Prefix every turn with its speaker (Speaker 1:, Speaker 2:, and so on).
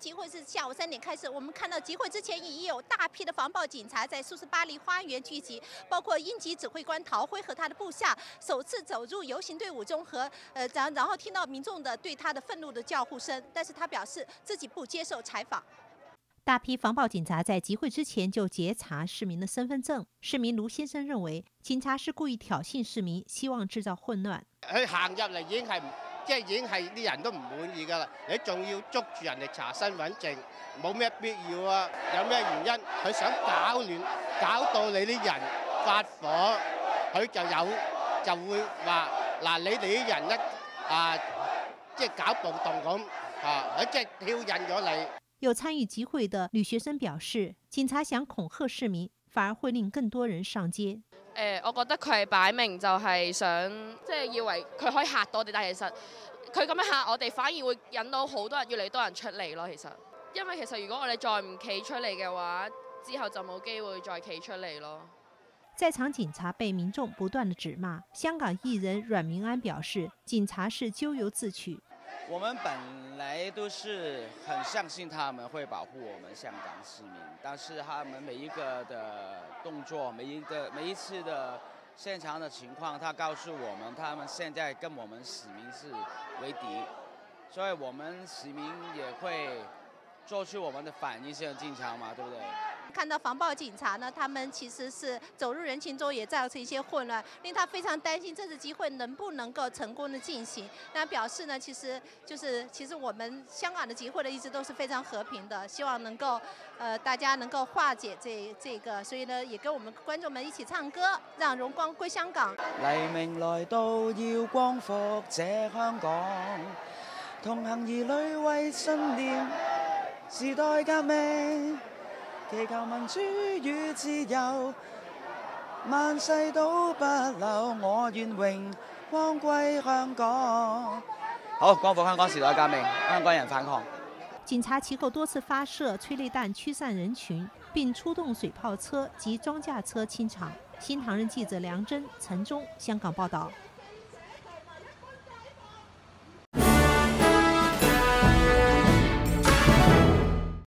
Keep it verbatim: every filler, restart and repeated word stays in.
Speaker 1: 集会是下午三点开始，我们看到集会之前已有大批的防暴警察在苏斯巴黎花园聚集，包括英籍指挥官陶辉和他的部下首次走入游行队伍中和呃，然然后听到民众的对他的愤怒的叫呼声，但是他表示自己不接受采访。大批防暴警察在集会之前就截查市民的身份證。市民盧先生認為，警察是故意挑釁市民，希望製造混亂。
Speaker 2: 佢行入嚟已經係即係已經係啲人都唔滿意㗎啦，你仲要捉住人哋查身份證，冇咩必要啊？有咩原因？佢想搞亂，搞到你啲人發火，佢就有就會話嗱，你哋啲人咧啊，即係搞暴動咁啊，佢即係挑釁咗你。
Speaker 1: 有參與集會的女學生表示，警察想恐嚇市民，反而會令更多人上街。
Speaker 3: 誒、呃，我覺得佢係擺明就係想，即係以為佢可以嚇到我哋，但係其實佢咁樣嚇我哋，反而會引到好多人，越嚟越多人出嚟咯。其實，因為其實如果我哋再唔企出嚟嘅話，之後就冇機會再企出嚟咯。
Speaker 1: 在場警察被民眾不斷的指罵，香港藝人阮明安表示，警察是咎由自取。
Speaker 4: 我們本來都是很相信他們會保護我們香港市民，但是他們每一個的動作，每一個每一次的現場的情況，他告訴我們，他們現在跟我們市民是為敵，所以我們市民也會做出我們的反應性進場嘛，對不對？
Speaker 1: 看到防暴警察呢，他們其實是走入人群中，也造成一些混亂，令他非常擔心這次集會能不能夠成功的進行。那表示呢，其實就是其實我們香港的集會呢，一直都是非常和平的，希望能夠呃大家能夠化解這這個，所以呢，也跟我們觀眾們一起唱歌，讓榮光歸香港。
Speaker 4: 黎明來到，要光復這香港，同行兒女為信念，時代革命。祈求民主與自由，萬世都不朽，我願榮光歸香港。好，光復香港，時代革命，香港人反抗。
Speaker 1: 警察其後多次發射催淚彈驅散人群，並出動水炮車及裝甲車清場。新唐人記者梁真、陳忠香港報道。